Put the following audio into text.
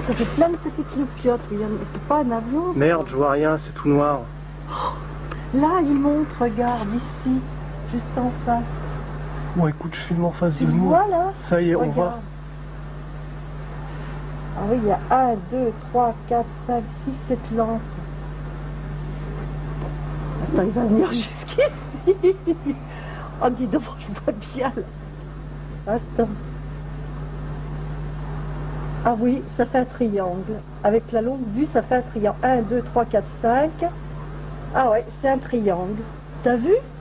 Ça fait plein de petites loupiottes, William. C'est pas un avion. Merde, je vois rien, c'est tout noir. Là, il monte, regarde, ici, juste en face. Bon, écoute, je filme en face Tu de le nous. vois, là? Ça y est, on Regarde. va. Ah oui, il y a 1, 2, 3, 4, 5, 6, 7 lampes. Attends, il va venir jusqu'ici. Oh, dis donc, je vois bien, là. Attends. Ah oui, ça fait un triangle. Avec la longue vue, ça fait un triangle. 1, 2, 3, 4, 5. Ah ouais, c'est un triangle. T'as vu?